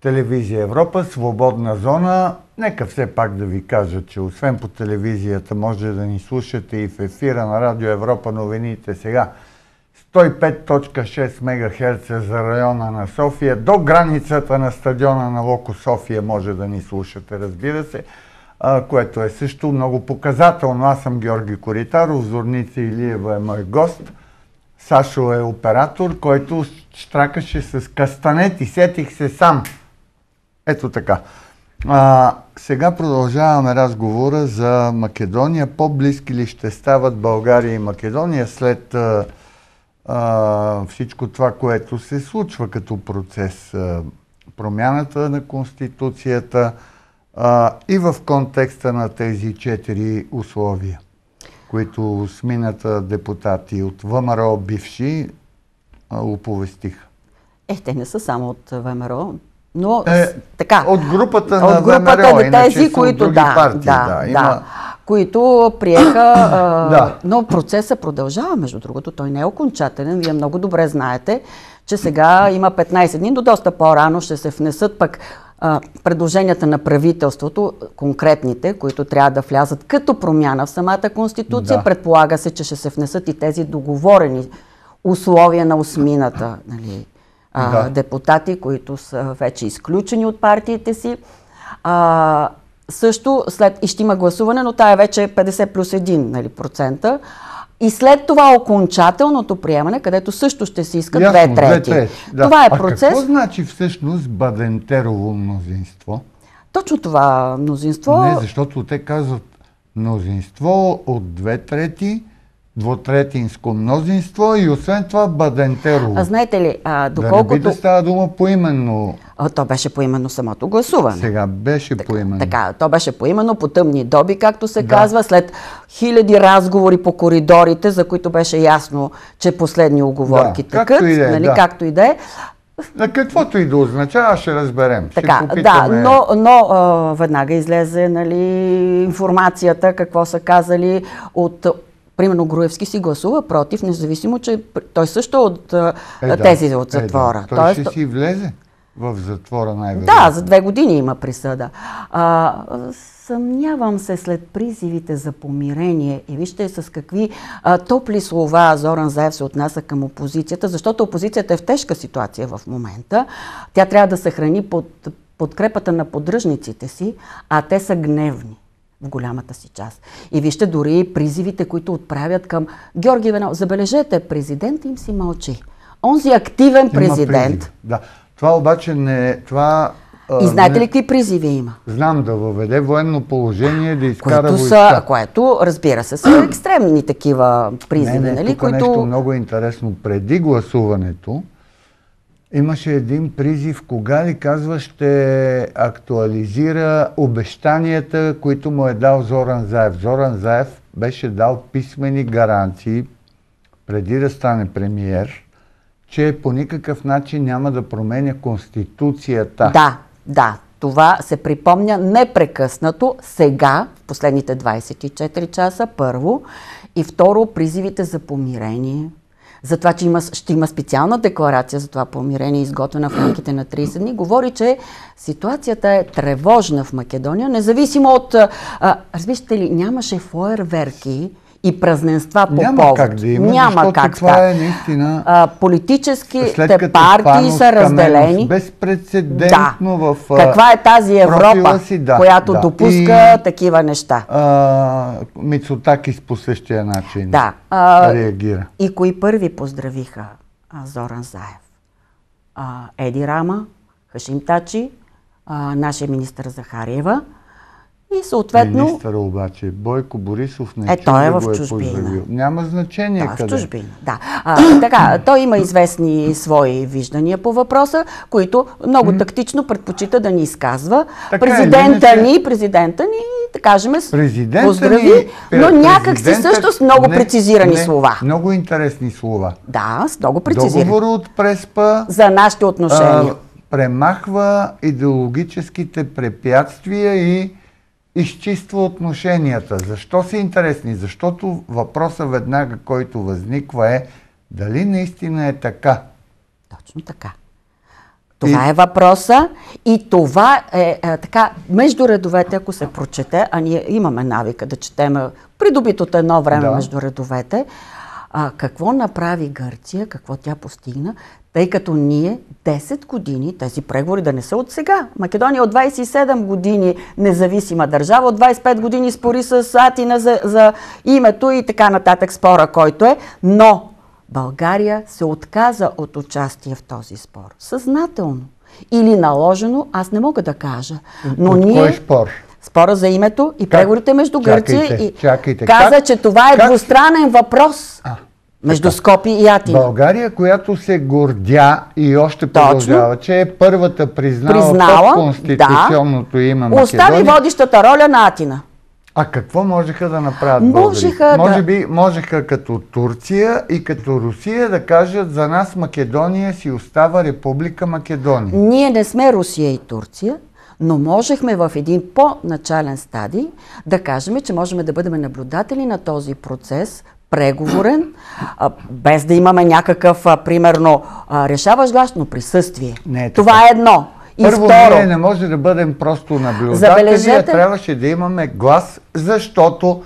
Телевизия Европа, свободна зона. Нека все пак да ви кажа, че освен по телевизията може да ни слушате и в ефира на Радио Европа новините сега. 105.6 МГц за района на София. До границата на стадиона на Локо София може да ни слушате, разбира се, което е също много показателно. Аз съм Георги Коритаров, Зорница Илиева е мой гост. Сашо е оператор, който щракаше с кастанет и сетих се сам. Ето така. Сега продължаваме разговора за Македония. По-близки ли ще стават България и Македония след всичко това, което се случва като процес? Промяната на Конституцията и в контекста на тези 4 условия, които смината депутати от ВМРО бивши оповестиха. Те не са само от ВМРО, но така. От групата на ВМРО, тези, които които приеха, но процесът продължава, между другото, той не е окончателен. Вие много добре знаете, че сега има 15 дни, до доста по-рано ще се внесат пък предложенията на правителството, конкретните, които трябва да влязат като промяна в самата Конституция. Да. Предполага се, че ще се внесат и тези договорени условия на осмината, нали, депутати, които са вече изключени от партиите си. Също и ще има гласуване, но тая вече е 50 плюс 1, нали, процента. И след това окончателното приемане, където също ще се искат 2/3. Да. Това е процес. Какво значи всъщност Бадентерово мнозинство? Точно това мнозинство. Не, защото те казват мнозинство от 2/3, двутретинско мнозинство и освен това Бадентерово. Знаете ли, доколкото... Да не би да става дума поименно. То беше поименно самото гласуване. Сега беше поименно. Така, то беше поименно по тъмни доби, както се казва, след хиляди разговори по коридорите, за които беше ясно, че последни уговорки тъкат, нали, както и да е. Каквото и да означава, ще разберем. Така, но веднага излезе, нали, информацията, какво са казали от... Примерно Груевски си гласува против, независимо, че той също от тези от затвора. Той ще си влезе в затвора най-вероятно. Да, за 2 години има присъда. Съмнявам се след призивите за помирение и вижте с какви топли слова Зоран Заев се отнася към опозицията, защото опозицията е в тежка ситуация в момента. Тя трябва да съхрани подкрепата на поддръжниците си, а те са гневни в голямата си част. И вижте дори призивите, които отправят към Георги Венов. Забележете, президент им си мълчи. Онзи активен президент. Да. Това обаче не... И знаете ли какви призиви има? Знам, да въведе военно положение, да изкара войска. Което, разбира се, са екстремни такива призиви. Нали? Тук нещо много интересно. Преди гласуването имаше един призив, кога ли казва, ще актуализира обещанията, които му е дал Зоран Заев. Зоран Заев беше дал писмени гаранции, преди да стане премиер, че по никакъв начин няма да променя Конституцията. Да. Това се припомня непрекъснато сега, в последните 24 часа, първо. И второ, призивите за помирение. За това, че ще има специална декларация за това помирение, изготвена в рамките на 30 дни, говори, че ситуацията е тревожна в Македония, независимо от... разбирате ли, нямаше фойерверки и празненства по повод. Няма как да има, защото това е наистина... Политическите партии са разделени. Безпрецедентно в... Каква е тази Европа, която допуска такива неща? Мицотакис по същия начин реагира. И кои първи поздравиха Зоран Заев? Еди Рама, Хашим Тачи, нашия министър Захариева. И съответно... Министър обаче, Бойко Борисов не той е в го чужбина. Няма значение къде. В чужбина, да. Така, той има известни свои виждания по въпроса, които много тактично предпочита да ни изказва. Президента ни, да кажем, поздрави, но някак си също с много прецизирани слова. Много интересни слова. Да, с много прецизирани. Договор от Преспа за нашите отношения. Премахва идеологическите препятствия и изчиства отношенията. Защо са интересни? Защото въпросът веднага, който възниква е дали наистина е така. Точно така. Това е въпроса и това е така, между редовете, ако се прочете, а ние имаме навика да четем придобитото едно време между редовете, какво направи Гърция, какво тя постигна, тъй като ние 10 години, тези преговори да не са от сега. Македония от 27 години независима държава, от 25 години спори с Атина за името и така нататък спора, който е, но България се отказа от участие в този спор. Съзнателно или наложено, аз не мога да кажа. Но от ние... кой спор? Спора за името и преговорите между Гърция и... Чакайте. Каза, че това е двустранен въпрос между Скопие и Атина. България, която се гордя и още продължава, че е първата признала под конституционното име Македония. Остави водещата роля на Атина. А какво можеха да направят българите? Можеха като Турция и като Русия да кажат, за нас Македония си остава Република Македония. Ние не сме Русия и Турция, но можехме в един по-начален стадий да кажем, че можем да бъдем наблюдатели на този процес, преговорен, без да имаме някакъв, примерно, решаващ глас, но присъствие. Това е едно. И първо, второ, ние не може да бъдем просто наблюдатели, а трябваше да имаме глас, защото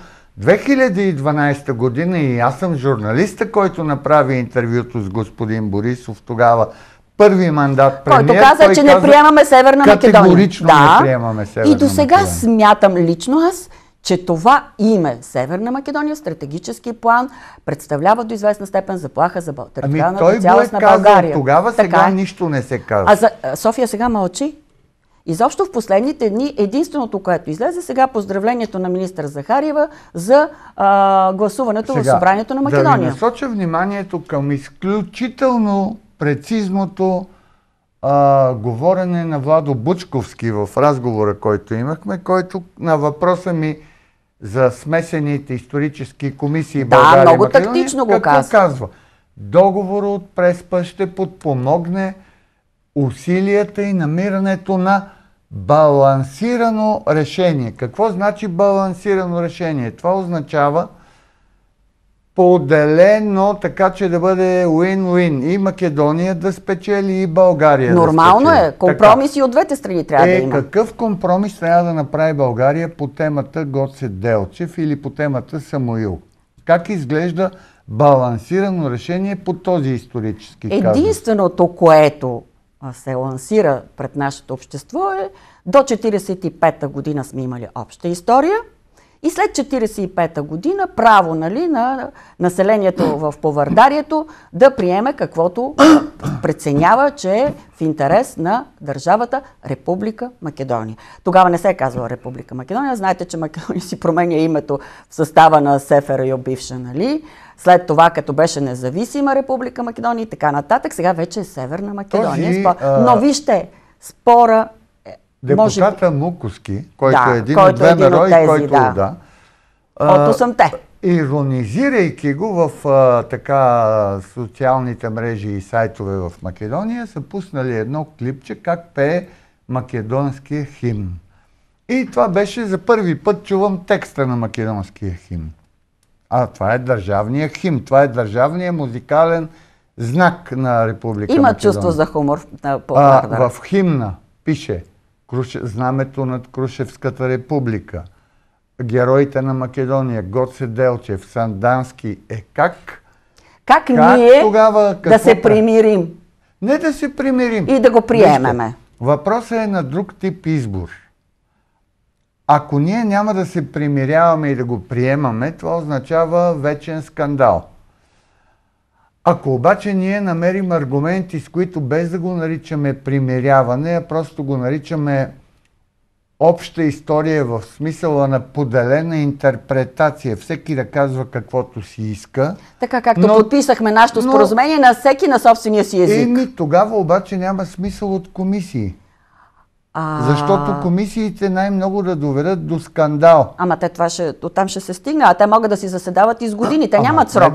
2012 година, и аз съм журналиста, който направи интервюто с господин Борисов тогава, първи мандат премиер, който каза, че не приемаме Северна Македония. Категорично не приемаме Северна Македония. И до сега смятам лично аз, че това име Северна Македония в стратегически план представлява до известна степен заплаха за териториалната цялост на България. Тогава, сега нищо не се казва. София сега мълчи. Изобщо в последните дни единственото, което излезе, сега поздравлението на министър Захариева за гласуването в събранието на Македония. Да ви насоча вниманието към изключително прецизното говорене на Владо Бучковски в разговора, който имахме, който на въпроса ми за смесените исторически комисии България и много Македония, тактично го казва? Договорът от Преспа ще подпомогне усилията и намирането на балансирано решение. Какво значи балансирано решение? Това означава поделено, така че да бъде win-win. И Македония да спечели, и България Нормално да спечели. Компромиси от двете страни трябва да има. Какъв компромис трябва да направи България по темата Гоце Делчев или по темата Самуил? Как изглежда балансирано решение по този исторически казус? Единственото, което се лансира пред нашето общество е до 1945 година сме имали обща история и след 1945 година право на населението в Повърдарието да приеме каквото преценява, че е в интерес на държавата Република Македония. Тогава не се е казвала Република Македония. Знаете, че Македония си променя името в състава на СФРЮ бивша, нали? След това, като беше независима Република Македония и така нататък, сега вече е Северна Македония. Но вижте, спора... Депутата Муковски, който е един от ВМРО и който от 8-те. Иронизирайки го в така социалните мрежи и сайтове в Македония, са пуснали едно клипче как пее македонския химн. И това беше за първи път чувам текста на македонския химн. Това е държавния химн, това е държавния музикален знак на Република Македония. Има чувство за хумор по Вардар. В химна пише знамето над Крушевската република, героите на Македония, Гоце Делчев, Сандански. Как ние тогава, да се примирим? Не да се примирим. И да го приемеме. Въпросът е на друг тип избор. Ако ние няма да се примиряваме и да го приемаме, това означава вечен скандал. Ако обаче ние намерим аргументи, с които без да го наричаме примиряване, а просто го наричаме обща история в смисъла на поделена интерпретация, всеки да казва каквото си иска. Така както подписахме нашето споразумение на всеки на собствения си език. Тогава обаче няма смисъл от комисии. Защото комисиите най-много да доведат до скандал. Ама те оттам ще се стигне, а те могат да си заседават и с години. Те нямат срок.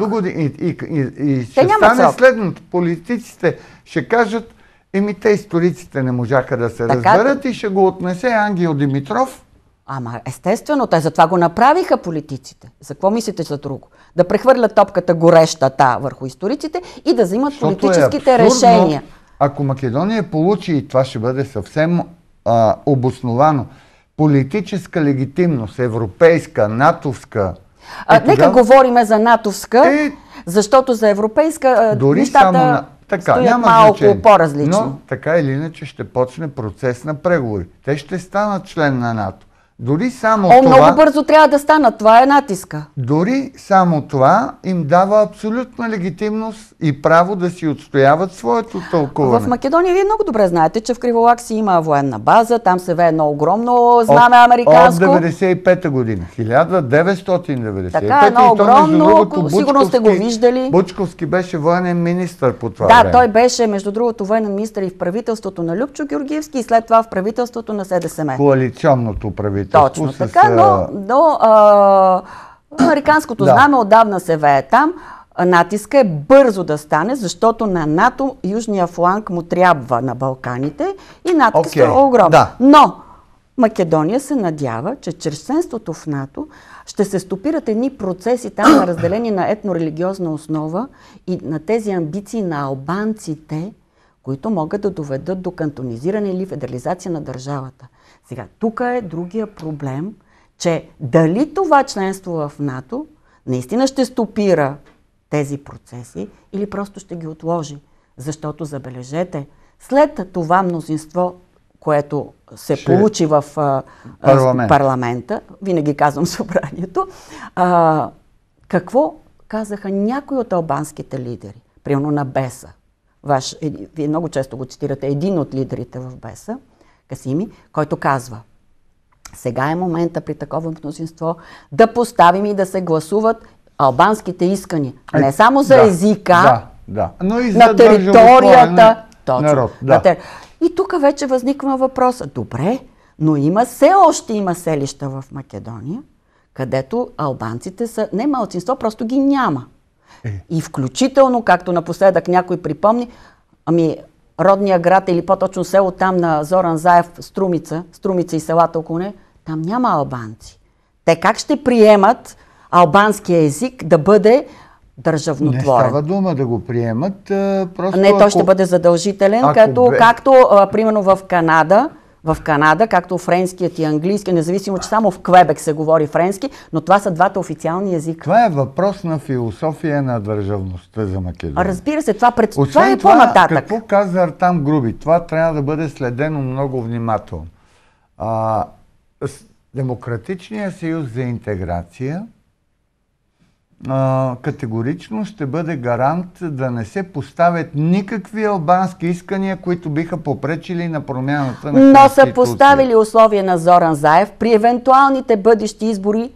И ще стане следното. Политиците ще кажат, те историците не можаха да се разберат и ще го отнесе Ангел Димитров. Ама естествено, те затова го направиха политиците. За какво мислите за друго? Да прехвърлят топката горещата върху историците и да взимат политическите решения. ако Македония получи, и това ще бъде съвсем обосновано, политическа легитимност, европейска, натовска... Нека говорим за натовска, защото за европейска нещата стоят малко по-различно. Но така или иначе ще почне процес на преговори. Те ще станат член на НАТО. Дори само това... Много бързо трябва да станат. Това е натиска. Дори само това им дава абсолютна легитимност и право да си отстояват своето тълкуване. В Македония вие много добре знаете, че в Криволак си има военна база, там се вее едно огромно знаме американско. От 1995 година. 1995. Така, едно огромно, сигурно сте го виждали. Бучковски беше военен министър по това време. Да, той беше, между другото, военен министър и в правителството на Любчо Георгиевски и след това в правителството на СДСМ. Коалиционното правителство. Точно така, но американското знаме отдавна се вее там. Натиска е бързо да стане, защото на НАТО южния фланг му трябва на Балканите и натискът е огромен. Да. Но Македония се надява, че чрез членството в НАТО ще се стопират едни процеси там на разделение на етнорелигиозна основа и на тези амбиции на албанците, които могат да доведат до кантонизиране или федерализация на държавата. Сега, тук е другия проблем, че дали това членство в НАТО наистина ще стопира тези процеси или просто ще ги отложи. Защото, забележете, след това мнозинство, което се получи в парламента, винаги казвам събранието, какво казаха някои от албанските лидери, примерно на БЕСА. Вие много често го цитирате, един от лидерите в БЕСА, Касими, който казва: сега е момента при такова мнозинство да поставим и да се гласуват албанските искания. Не само за езика, но и на територията. Народ, И тук вече възниква въпроса. Добре, но все още има селища в Македония, където албанците са не малцинство, просто ги няма. И включително, както напоследък някой припомни, родния град или по-точно село там на Зоран Заев, Струмица и селата около нея, там няма албанци. Те как ще приемат албанския език да бъде държавнотворен? Не става дума да го приемат. Той ще бъде задължителен, както примерно в Канада, както френският и английски, независимо, че само в Квебек се говори френски, но това са двата официални езика. Това е въпрос на философия на държавността за Македония. Разбира се, това е по-нататък. Какво каза Артам Груби? Това трябва да бъде следено много внимателно. Демократичният съюз за интеграция категорично ще бъде гарант да не се поставят никакви албански искания, които биха попречили на промяната на Конституция. Но са поставили условия на Зоран Заев при евентуалните бъдещи избори,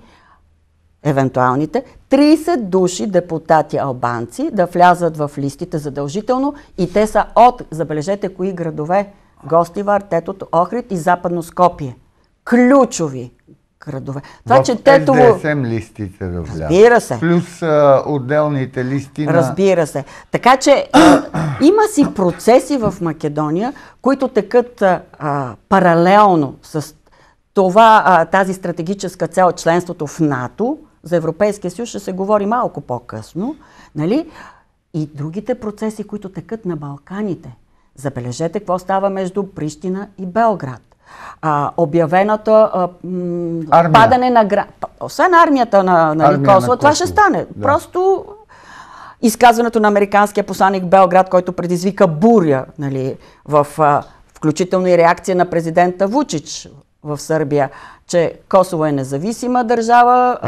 30 души депутати албанци да влязат в листите задължително и те са от, забележете кои градове, Гостивар, Тетото, Охрид и Западно Скопие. Ключови градове. Това, че СДСМ листите да влязат. Разбира се. Плюс отделните листи на... Разбира се. Така че има си процеси в Македония, които текат паралелно с тази стратегическа цел, членството в НАТО. За Европейския съюз ще се говори малко по-късно. Нали? И другите процеси, които текат на Балканите. Забележете какво става между Прищина и Белград. Обявеното падане на освен армията на Косово, това ще стане. Да. Просто изказването на американския посланик в Белград, който предизвика буря, нали, включително и реакция на президента Вучич в Сърбия, че Косово е независима държава.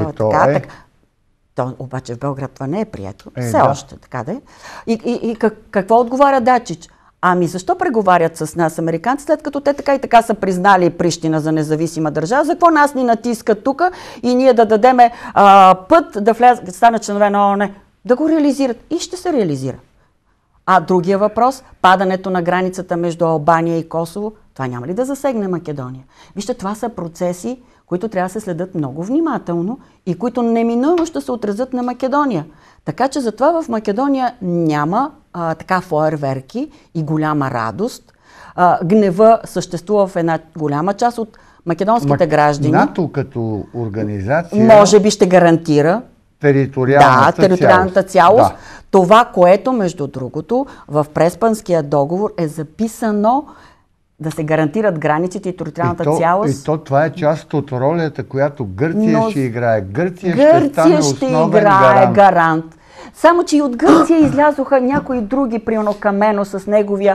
Обаче в Белград това не е прието. Все още така да е. И какво отговаря Дачич? Защо преговарят с нас американци, след като те така и така са признали Прищина за независима държава? За какво нас ни натискат тук и ние да дадеме път да станат членове на ООН? Да го реализират. И ще се реализира. Другия въпрос, падането на границата между Албания и Косово, това няма ли да засегне Македония? Вижте, това са процеси, които трябва да се следят много внимателно и които неминуемо ще се отразят на Македония. Така че затова в Македония няма така фойерверки и голяма радост. Гнева съществува в една голяма част от македонските граждани. НАТО като организация... Може би ще гарантира териториалната цялост. Да. Това, което, между другото, в Преспанския договор е записано да се гарантират границите и териториалната цялост. И то това е част от ролята, която Гърция ще играе. Гърция ще стане основен гарант. Само, че и от Гърция излязоха някои други, примерно Камено с неговия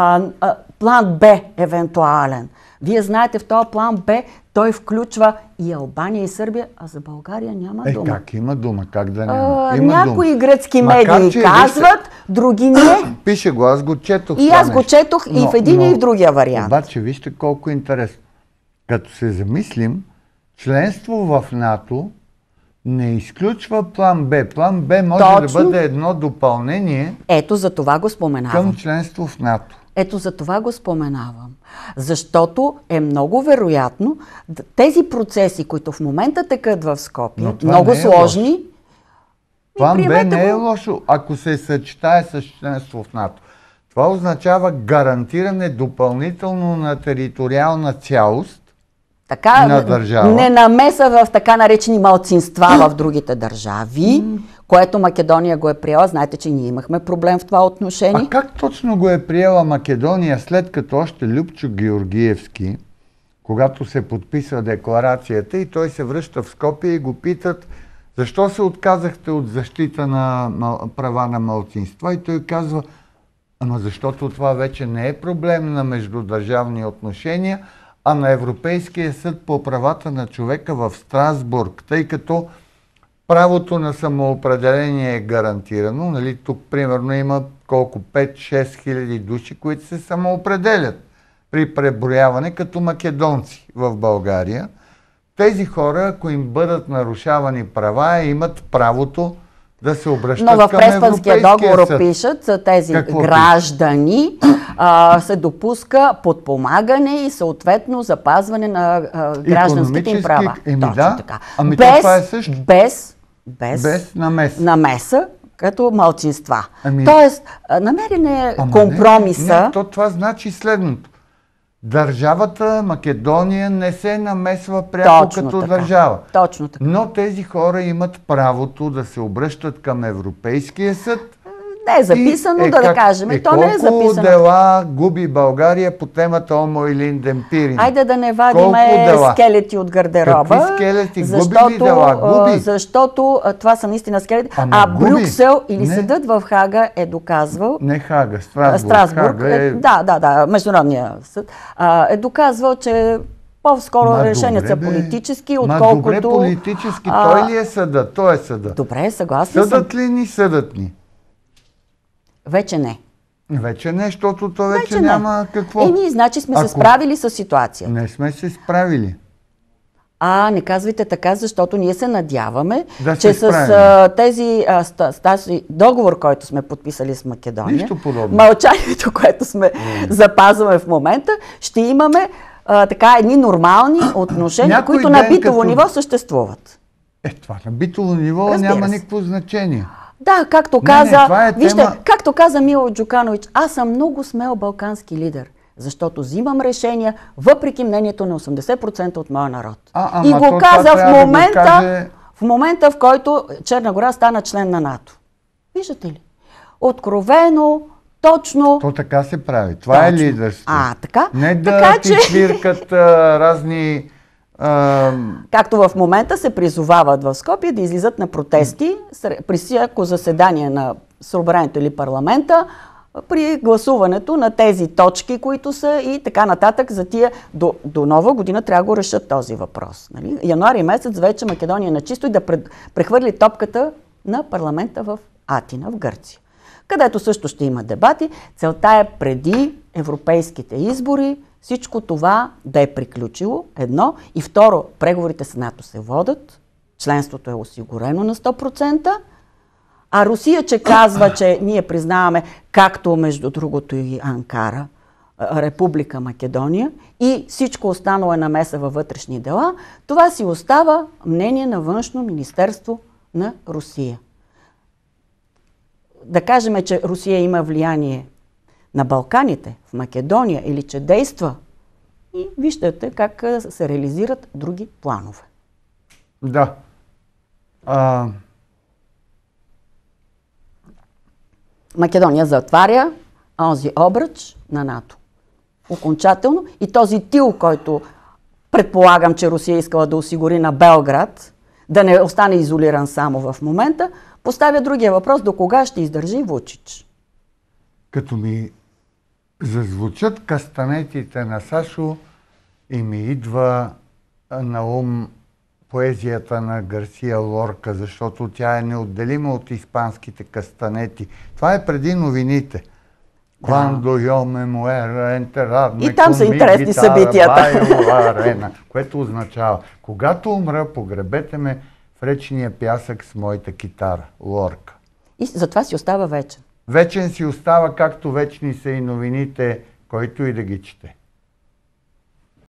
план Б, евентуален. Вие знаете, в този план Б той включва и Албания, и Сърбия, а за България няма дума. Как има дума? Как да няма? Някои гръцки медии казват, други не. Пише го, аз го четох. И аз го четох и в един и в другия вариант. Обаче, вижте колко интересно. Като се замислим, членство в НАТО не изключва план Б. План Б може да бъде едно допълнение. Ето за това го споменавам. Към членство в НАТО. Ето за това го споменавам. Защото е много вероятно тези процеси, които в момента текат в Скопие, много сложни. План Б не е лошо, ако се съчетае с членство в НАТО. Това означава гарантиране допълнително на териториална цялост на държава. Не намеса в така наречени малцинства в другите държави, което Македония го е приела. Знаете, че ние имахме проблем в това отношение. А как точно го е приела Македония, след като още Любчо Георгиевски, когато се подписва декларацията и той се връща в Скопие и го питат: защо се отказахте от защита на права на малцинства? И той казва: ама защото това вече не е проблем на междудържавни отношения, а на Европейския съд по правата на човека в Страсбург, тъй като правото на самоопределение е гарантирано. Нали, тук примерно има колко 5-6 хиляди души, които се самоопределят при преброяване като македонци в България. Тези хора, ако им бъдат нарушавани права, имат правото да се обръщат към Европейския съд. Но в Преспанския договор пишат за тези граждани се допуска подпомагане и съответно запазване на гражданските им права. Точно така. Това е също. Без намеса. Като малцинства. Тоест, намерен е компромиса. Това значи следното. Държавата Македония не се намесва пряко като държава. Точно така. Но тези хора имат правото да се обръщат към Европейския съд. Не е записано, да кажем. То не е записано. Колко дела губи България по темата Омо или Индемпирин? Айде да не вадиме скелети от гардероба. Какви скелети? Губи ли дела? Губи. Защото това са наистина скелети. Брюксел или съдът в Хага е доказвал... Не Хага, Страсбург. Да, Международния съд е доказвал, че по-скоро решенията са политически, отколкото... Добре, политически. Той ли е съдът? Той е съдът. Добре, съгласна съм. Съдът ли ни, съдът ни? Вече не. Вече не, защото то вече няма какво. Ние, значи, сме се справили с ситуацията. Не сме се справили. Не казвайте така, защото ние се надяваме, че с тези договор, който сме подписали с Македония, мълчанието, което сме запазваме в момента, ще имаме едни нормални отношения, които на битово ниво съществуват. Това на битово ниво няма никакво значение. Да, както както каза Мило Джуканович, аз съм много смел балкански лидер, защото взимам решения въпреки мнението на 80% от моя народ. И го каза в момента, в който Черна гора стана член на НАТО. Виждате ли? Откровено, точно... То така се прави. Това е лидерство. Така? Не да ти свиркат разни... Както в момента се призовават в Скопие да излизат на протести при всяко заседание на събранието или парламента при гласуването на тези точки, които са и така нататък за тия до нова година трябва да го решат този въпрос. Нали? Януари месец вече Македония е на чисто и да прехвърли топката на парламента в Атина, в Гърция, където също ще има дебати. Целта е преди европейските избори всичко това да е приключило, едно. И второ, преговорите с НАТО се водят, членството е осигурено на 100%, а Русия, че казва, че ние признаваме, както между другото и Анкара, Република Македония, и всичко останало е намеса във вътрешни дела, това си остава мнение на Външно министерство на Русия. Да кажем, че Русия има влияние на Балканите, в Македония, или че действа, и виждате как се реализират други планове. Да. Македония затваря онзи обръч на НАТО. Окончателно. И този тил, който предполагам, че Русия искала да осигури на Белград, да не остане изолиран само в момента, поставя другия въпрос: до кога ще издържи Вучич? Като ми зазвучат кастанетите на Сашо и ми идва на ум поезията на Гарсия Лорка, защото тя е неотделима от испанските кастанети. Това е преди новините. Quando io me muera enterarme и там са интересни събитията. Което означава: когато умра, погребете ме в речния пясък с моята китара. Лорка. И затова си остава вечен. Вечен си остава, както вечни са и новините, който и да ги чете.